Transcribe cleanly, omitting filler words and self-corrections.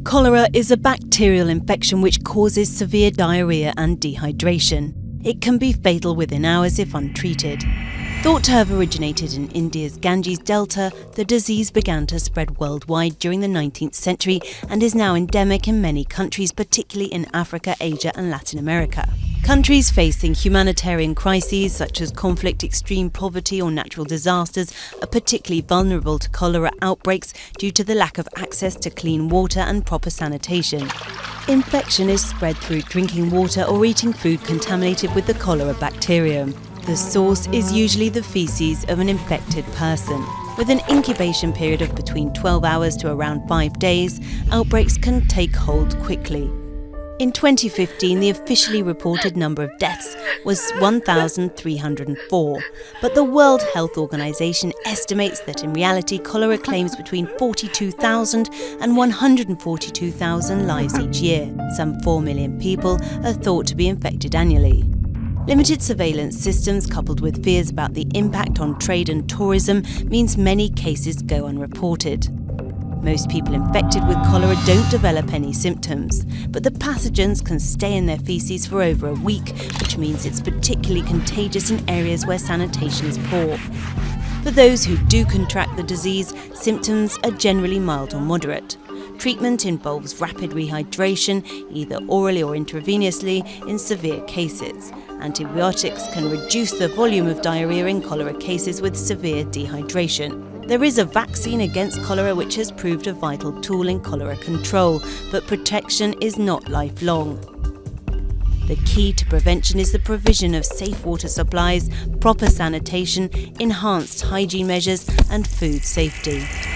Cholera is a bacterial infection which causes severe diarrhea and dehydration. It can be fatal within hours if untreated. Thought to have originated in India's Ganges Delta, the disease began to spread worldwide during the 19th century and is now endemic in many countries, particularly in Africa, Asia and Latin America. Countries facing humanitarian crises such as conflict, extreme poverty or natural disasters are particularly vulnerable to cholera outbreaks due to the lack of access to clean water and proper sanitation. Infection is spread through drinking water or eating food contaminated with the cholera bacterium. The source is usually the feces of an infected person. With an incubation period of between 12 hours to around 5 days, outbreaks can take hold quickly. In 2015, the officially reported number of deaths was 1,304, but the World Health Organization estimates that in reality cholera claims between 42,000 and 142,000 lives each year. Some 4 million people are thought to be infected annually. Limited surveillance systems coupled with fears about the impact on trade and tourism means many cases go unreported. Most people infected with cholera don't develop any symptoms, but the pathogens can stay in their feces for over a week, which means it's particularly contagious in areas where sanitation is poor. For those who do contract the disease, symptoms are generally mild or moderate. Treatment involves rapid rehydration, either orally or intravenously, in severe cases. Antibiotics can reduce the volume of diarrhea in cholera cases with severe dehydration. There is a vaccine against cholera which has proved a vital tool in cholera control, but protection is not lifelong. The key to prevention is the provision of safe water supplies, proper sanitation, enhanced hygiene measures and food safety.